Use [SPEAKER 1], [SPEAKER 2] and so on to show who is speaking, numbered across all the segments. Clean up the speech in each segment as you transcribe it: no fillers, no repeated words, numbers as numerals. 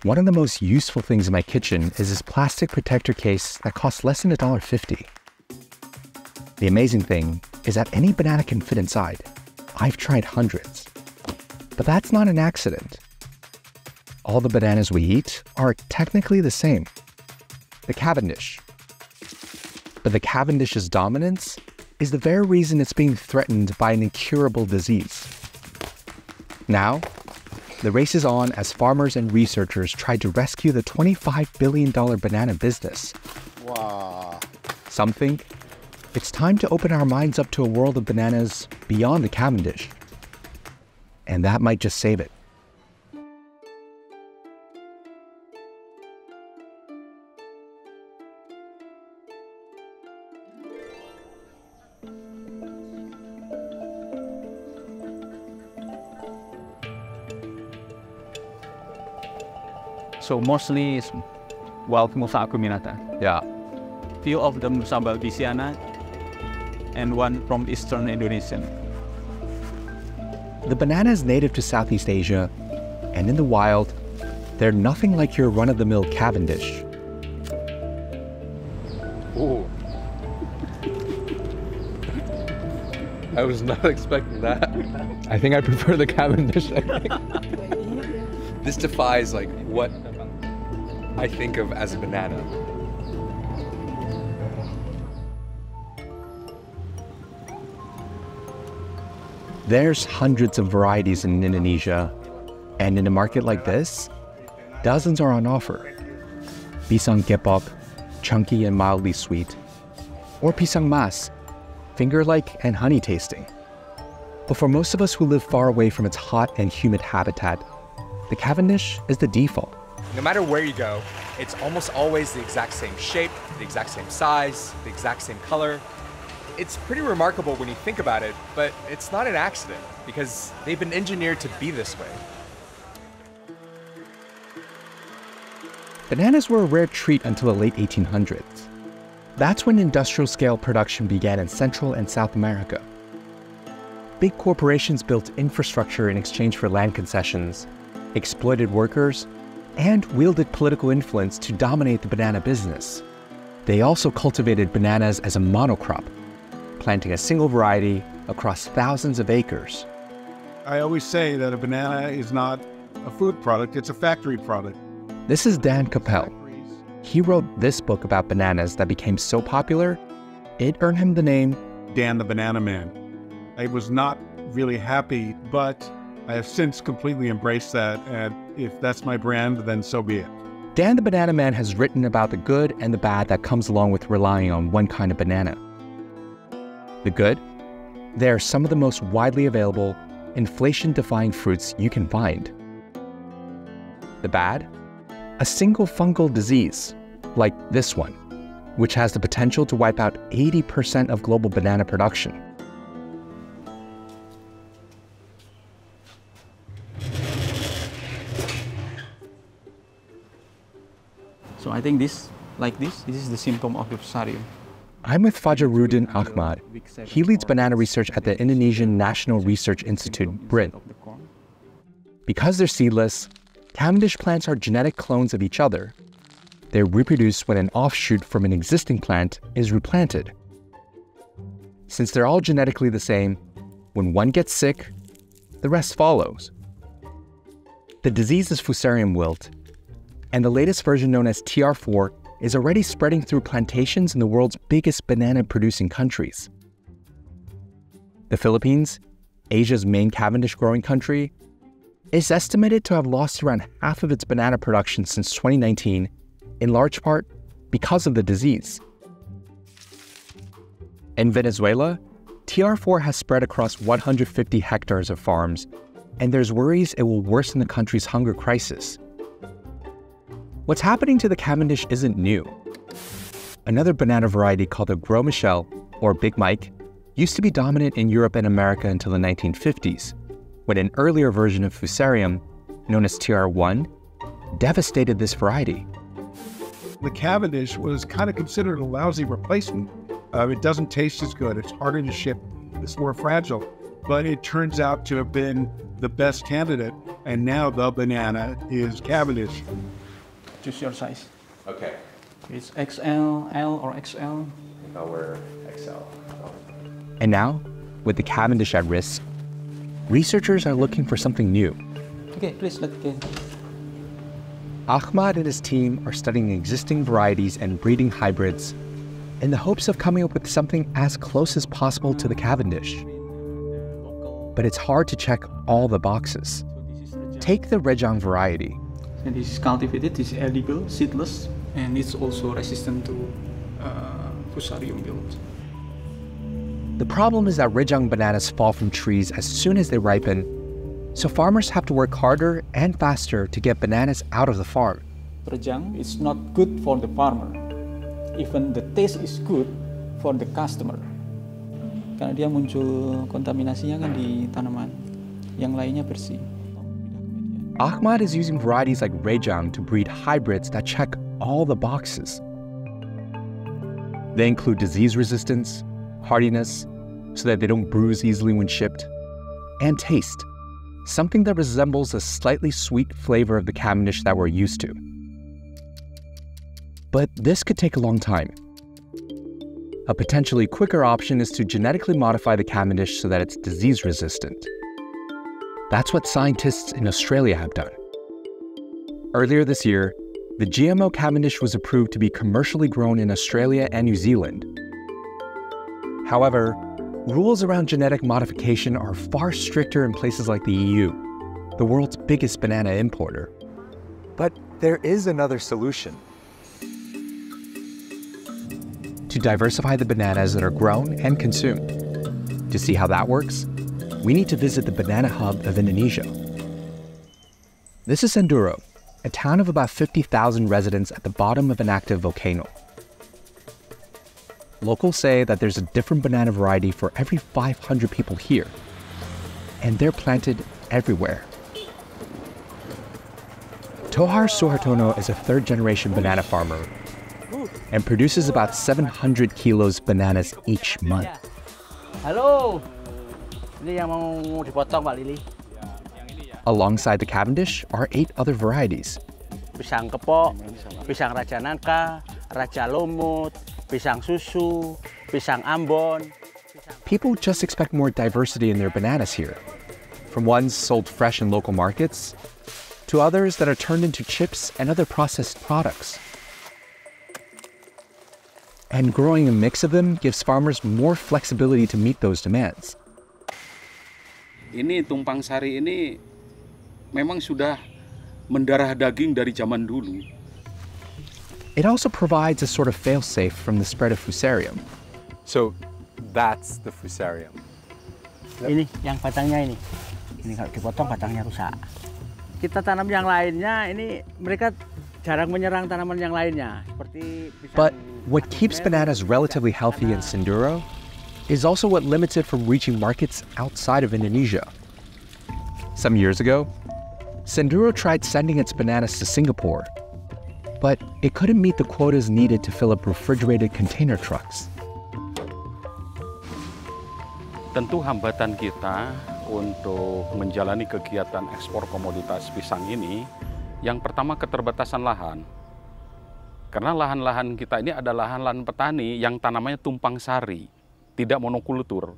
[SPEAKER 1] One of the most useful things in my kitchen is this plastic protector case that costs less than $1.50. The amazing thing is that any banana can fit inside. I've tried hundreds. But that's not an accident. All the bananas we eat are technically the same. The Cavendish. But the Cavendish's dominance is the very reason it's being threatened by an incurable disease. Now, the race is on as farmers and researchers try to rescue the $25 billion banana business.
[SPEAKER 2] Wow.
[SPEAKER 1] Some think it's time to open our minds up to a world of bananas beyond the Cavendish. And that might just save it.
[SPEAKER 3] So mostly it's wild Musa acuminata.
[SPEAKER 1] Yeah.
[SPEAKER 3] Few of them Musa balbisiana and one from eastern Indonesia.
[SPEAKER 1] The banana is native to Southeast Asia, and in the wild, they're nothing like your run-of-the-mill Cavendish.
[SPEAKER 2] Ooh. I was not expecting that.
[SPEAKER 1] I think I prefer the Cavendish.
[SPEAKER 2] This defies like what I think of as a banana.
[SPEAKER 1] There's hundreds of varieties in Indonesia, and in a market like this, dozens are on offer. Pisang kepok, chunky and mildly sweet, or pisang mas, finger-like and honey-tasting. But for most of us who live far away from its hot and humid habitat, the Cavendish is the default.
[SPEAKER 2] No matter where you go, it's almost always the exact same shape, the exact same size, the exact same color. It's pretty remarkable when you think about it, but it's not an accident because they've been engineered to be this way.
[SPEAKER 1] Bananas were a rare treat until the late 1800s. That's when industrial-scale production began in Central and South America. Big corporations built infrastructure in exchange for land concessions, exploited workers, and wielded political influence to dominate the banana business. They also cultivated bananas as a monocrop, planting a single variety across thousands of acres.
[SPEAKER 4] I always say that a banana is not a food product, it's a factory product.
[SPEAKER 1] This is Dan Capel. He wrote this book about bananas that became so popular, it earned him the name
[SPEAKER 4] Dan the Banana Man. I was not really happy, but I have since completely embraced that, and if that's my brand, then so be it.
[SPEAKER 1] Dan the Banana Man has written about the good and the bad that comes along with relying on one kind of banana. The good? They are some of the most widely available, inflation-defying fruits you can find. The bad? A single fungal disease, like this one, which has the potential to wipe out 80% of global banana production.
[SPEAKER 3] So I think this is the symptom of the fusarium.
[SPEAKER 1] I'm with Fajarudin Ahmad. He leads banana research at the Indonesian National Research Institute, BRIN. Because they're seedless, Cavendish plants are genetic clones of each other. They reproduce when an offshoot from an existing plant is replanted. Since they're all genetically the same, when one gets sick, the rest follows. The disease is fusarium wilt, and the latest version, known as TR4, is already spreading through plantations in the world's biggest banana-producing countries. The Philippines, Asia's main Cavendish growing country, is estimated to have lost around half of its banana production since 2019, in large part because of the disease. In Venezuela, TR4 has spread across 150 hectares of farms, and there's worries it will worsen the country's hunger crisis. What's happening to the Cavendish isn't new. Another banana variety called the Gros Michel, or Big Mike, used to be dominant in Europe and America until the 1950s, when an earlier version of fusarium, known as TR1, devastated this variety.
[SPEAKER 4] The Cavendish was kind of considered a lousy replacement. It doesn't taste as good, it's harder to ship, it's more fragile, but it turns out to have been the best candidate And now the banana is Cavendish.
[SPEAKER 3] Choose your size.
[SPEAKER 2] Okay.
[SPEAKER 3] It's XL, L, or XL.
[SPEAKER 2] I'll wear XL.
[SPEAKER 1] And now, with the Cavendish at risk, researchers are looking for something new.
[SPEAKER 3] Okay, please let's go.
[SPEAKER 1] Ahmad and his team are studying existing varieties and breeding hybrids in the hopes of coming up with something as close as possible to the Cavendish. But it's hard to check all the boxes. Take the Rejang variety.
[SPEAKER 3] And this is cultivated, this is edible, seedless, and it's also resistant to fusarium wilt.
[SPEAKER 1] The problem is that Rejang bananas fall from trees as soon as they ripen, so farmers have to work harder and faster to get bananas out of the farm.
[SPEAKER 3] Rejang is not good for the farmer. Even the taste is good for the customer. Karena dia muncul kontaminasinya kan di tanaman, yang lainnya bersih.
[SPEAKER 1] Ahmad is using varieties like Rejang to breed hybrids that check all the boxes. They include disease resistance, hardiness, so that they don't bruise easily when shipped, and taste, something that resembles the slightly sweet flavor of the Cavendish that we're used to. But this could take a long time. A potentially quicker option is to genetically modify the Cavendish so that it's disease resistant. That's what scientists in Australia have done. Earlier this year, the GMO Cavendish was approved to be commercially grown in Australia and New Zealand. However, rules around genetic modification are far stricter in places like the EU, the world's biggest banana importer.
[SPEAKER 2] But there is another solution.
[SPEAKER 1] To diversify the bananas that are grown and consumed. To see how that works, we need to visit the banana hub of Indonesia. This is Senduro, a town of about 50,000 residents at the bottom of an active volcano. Locals say that there's a different banana variety for every 500 people here, and they're planted everywhere. Tohar Suhartono is a third-generation banana farmer and produces about 700 kilos bananas each month.
[SPEAKER 5] Halo, ini yang mau dipotong Pak Lili.
[SPEAKER 1] Alongside the Cavendish are 8 other varieties.
[SPEAKER 5] Pisang kepok, pisang raja nangka, raja lumut, pisang susu, pisang ambon.
[SPEAKER 1] People just expect more diversity in their bananas here, from ones sold fresh in local markets to others that are turned into chips and other processed products. And growing a mix of them gives farmers more flexibility to meet those demands.
[SPEAKER 6] Ini tumpang sari ini memang sudah mendarah daging dari zaman dulu.
[SPEAKER 1] It also provides a sort of fail-safe from the spread of fusarium.
[SPEAKER 2] So that's the fusarium.
[SPEAKER 5] Ini yang batangnya ini. Ini kalau dipotong batangnya rusak. Kita tanam yang lainnya ini mereka jarang menyerang tanaman yang lainnya seperti pisang.
[SPEAKER 1] But what keeps bananas relatively healthy in Senduro is also what limits it from reaching markets outside of Indonesia. Some years ago, Senduro tried sending its bananas to Singapore, but it couldn't meet the quotas needed to fill up refrigerated container trucks.
[SPEAKER 6] Tentu hambatan kita untuk menjalani kegiatan ekspor komoditas pisang ini, yang pertama keterbatasan lahan. Karena lahan-lahan kita ini adalah lahan-lahan petani yang tanamannya tumpang sari, tidak monokultur.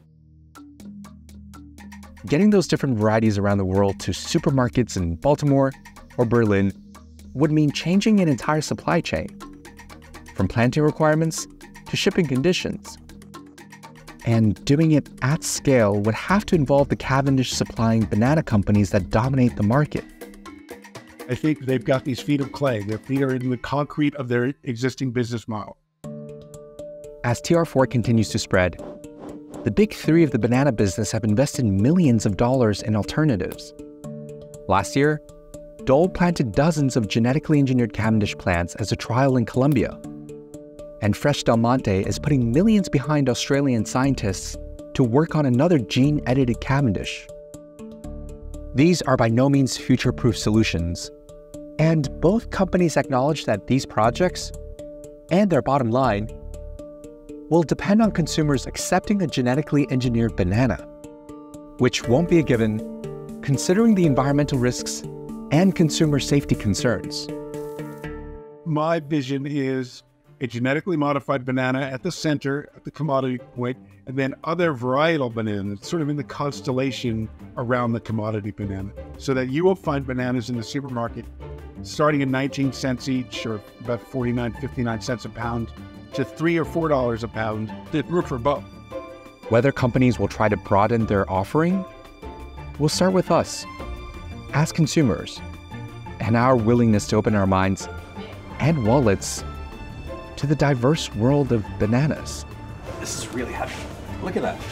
[SPEAKER 1] Getting those different varieties around the world to supermarkets in Baltimore or Berlin would mean changing an entire supply chain, from planting requirements to shipping conditions. And doing it at scale would have to involve the Cavendish supplying banana companies that dominate the market.
[SPEAKER 4] I think they've got these feet of clay. Their feet are in the concrete of their existing business model.
[SPEAKER 1] As TR4 continues to spread, the big three of the banana business have invested millions of dollars in alternatives. Last year, Dole planted dozens of genetically engineered Cavendish plants as a trial in Colombia. And Fresh Del Monte is putting millions behind Australian scientists to work on another gene-edited Cavendish. These are by no means future-proof solutions, and both companies acknowledge that these projects, and their bottom line, will depend on consumers accepting a genetically engineered banana, which won't be a given considering the environmental risks and consumer safety concerns.
[SPEAKER 4] My vision is a genetically modified banana at the center, at the commodity point, and then other varietal bananas sort of in the constellation around the commodity banana, so that you will find bananas in the supermarket starting at 19 cents each, or about 49, 59 cents a pound, to $3 or $4 a pound. There's room for both.
[SPEAKER 1] Whether companies will try to broaden their offering will start with us, as consumers, and our willingness to open our minds and wallets to the diverse world of bananas.
[SPEAKER 2] This is really heavy. Look at that.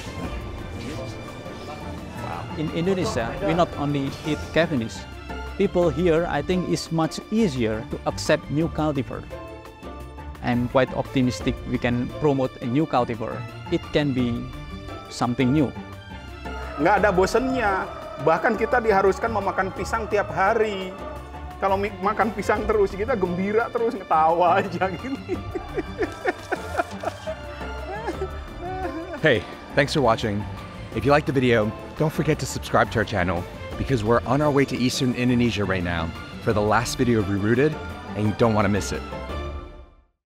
[SPEAKER 3] In Indonesia, we not only eat Cavendish. People here, I think, it's much easier to accept new cultivar. I'm quite optimistic we can promote a new cultivar. It can be something new.
[SPEAKER 7] Nggak ada bosennya. Bahkan kita diharuskan memakan pisang tiap hari. Kalau makan pisang terus, kita gembira terus, ngetawa aja gini.
[SPEAKER 2] Hey, thanks for watching. If you liked the video, don't forget to subscribe to our channel because we're on our way to Eastern Indonesia right now for the last video of Rerooted and you don't want to miss it.